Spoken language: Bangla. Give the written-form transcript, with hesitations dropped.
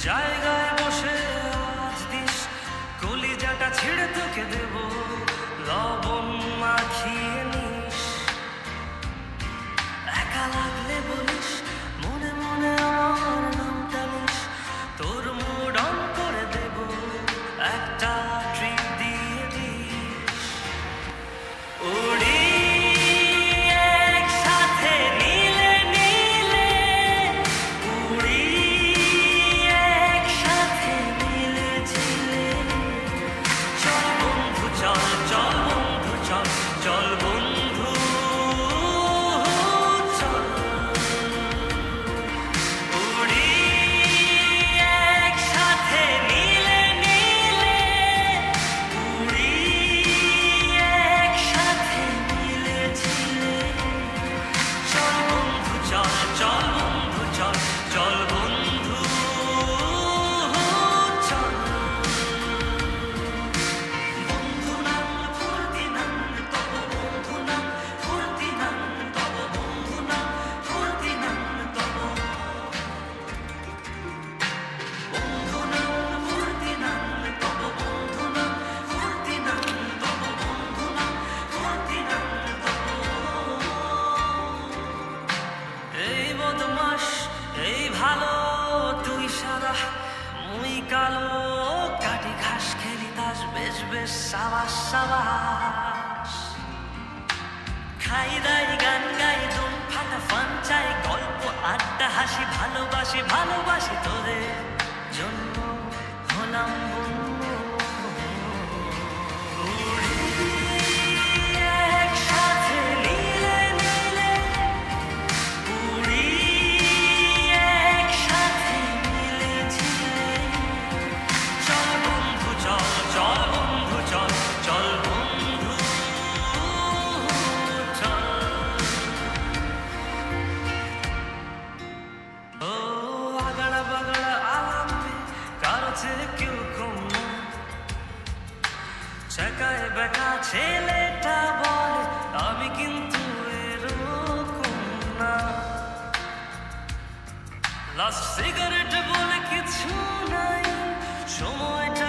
জায়গায় বসে আজ দিস কলিজাটা ছিঁড়ে তোকে দেব লবণ মাখিয়ে নিস একা লাগলে বলিস মনে মনে আমার নামটা নিস তোর মুড অন করে দেব একটা ট্রিট দিয়ে দিস উড়ি এই ভালো তুই সাদা মুই কালো কাটি ঘাস খেলি তাস বেশ বেশ সাবাস সাবাস খাই দাই গান গাই দুম ফাটা ফান চাই গল্প আড্ডা হাসি ভালোবাসি ভালোবাসি তোদের জন্য হলাম চাকায় বেকা ছেলেটা বলে আমি কিন্তু এরকম না লাস্ট সিগারেট বলে কিছু নাই সময়টা